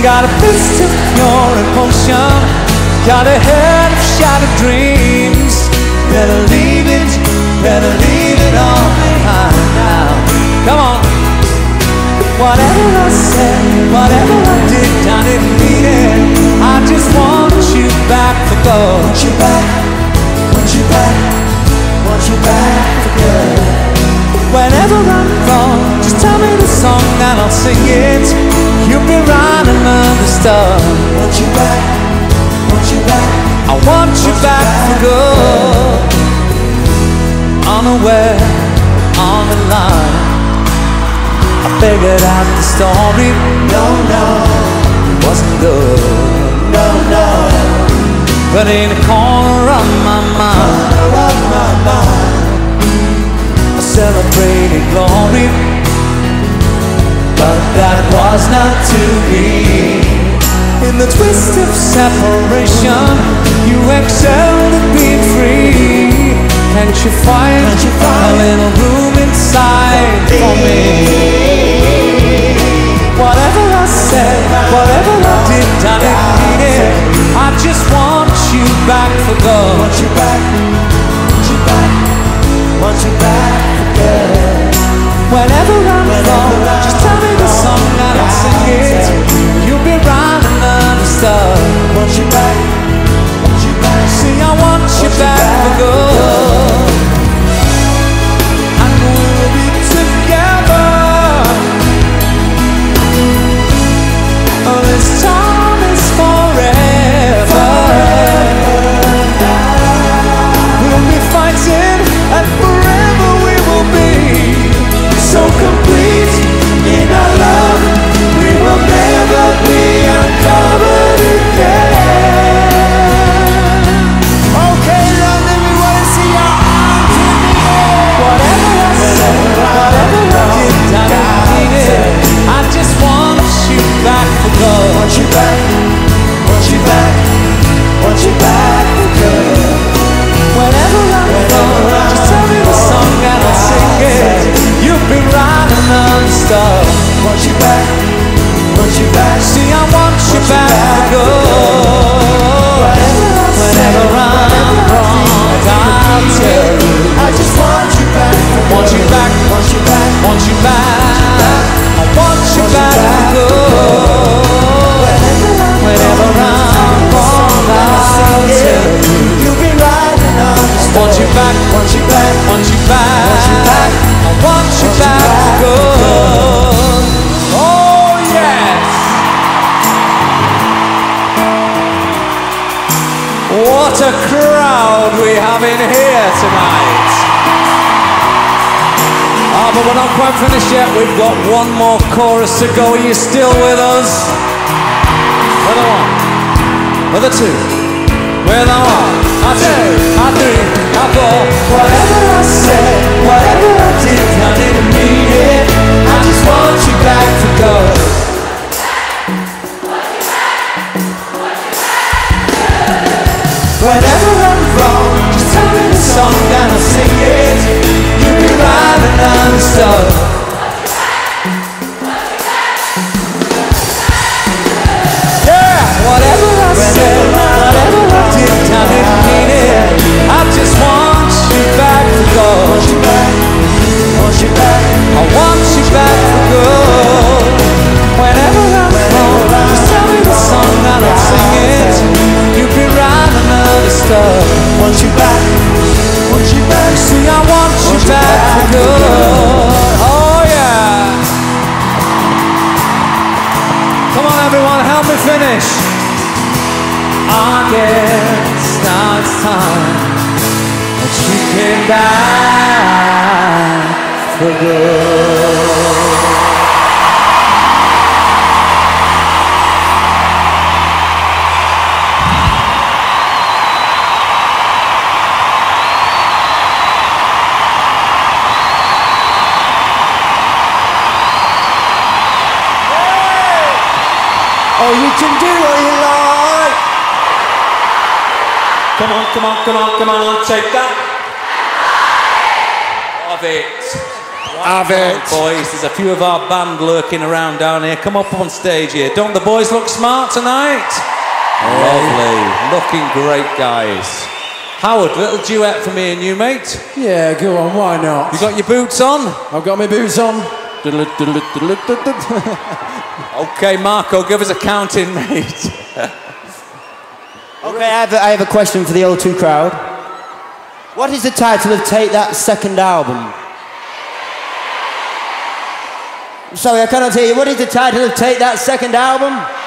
Got a fist of pure emotion, got a head of shattered dreams. Better leave it all behind now. Come on. Whatever I said, whatever I did, I didn't mean it. I just want you back for good. Want you back, want you back, want you back for good. Whenever I'm wrong, just tell me the song and I'll sing it. You'll be right and understood. Want you back, want you back, I want you back for good. Unaware, on the line, I figured out the story. No, it wasn't good. No. But in the corner of my mind, I celebrated glory. But that was not to be. In the twist of separation, you excelled at being free. Can't you find a little room inside for me? Whatever I said, whatever I did, I didn't mean it. I just want you back for good. Want you back, want you back, want you back for good. Whenever I'm wrong, just tell me the song and I'll sing it. You'll be right and understood. Want you back, want you back. See, I want you back for good. And we'll be together. Oh, this time is forever. We'll be fighting and forever we will be. So complete in our love, we will never be uncovered again. Okay, round everybody, see your arms in the air. Whatever I said, whatever I did, I didn't mean it. I just want you back for good. Want you back, want you back, want you back for good. Whenever I'm wrong, just tell me the song and I'll sing it. You've been right and understood. Want you back, want you back. See, I want you back for good. Whenever I'm wrong, I'll tell you. I just want you back, want you back, want you back, want you back. I want you back for good. Whenever I'm wrong, I'll tell you. You'll be right and understood. Want you back, want you back, want you back, want you back. I want you back for good. Oh yes. What a crowd we have in here tonight. But we're not quite finished yet. We've got one more chorus to go. Are you still with us? With the one, with the two, with the one, a two, a three, a four. Whatever I said, whatever I did, I didn't mean it. I just want you back for good. Whenever I'm wrong, just tell me the song and I'll sing it. You'll be right and understood. Yeah, whatever I said, whatever I did, I didn't mean it. I just want you back for good. Want you back, want you back. I want you back for good. Whenever I'm wrong, just tell me the song and I'll sing it. You'll be right and understood. Want you back, want you back. See, I want you back for good. Oh yeah. Come on everyone, help me finish. I guess now it's time that you came back for good. Oh, you can do what you like. Come on, come on, come on, come on, take that. Love it. Have it. Boys, there's a few of our band lurking around down here. Come up on stage here. Don't the boys look smart tonight? Lovely. Looking great, guys. Howard, little duet for me and you, mate. Yeah, go on, why not? You got your boots on? I've got my boots on. Okay, Marco, give us a counting, mate. Okay, I have a question for the O2 crowd. What is the title of Take That second album? Sorry, I cannot hear you. What is the title of Take That second album?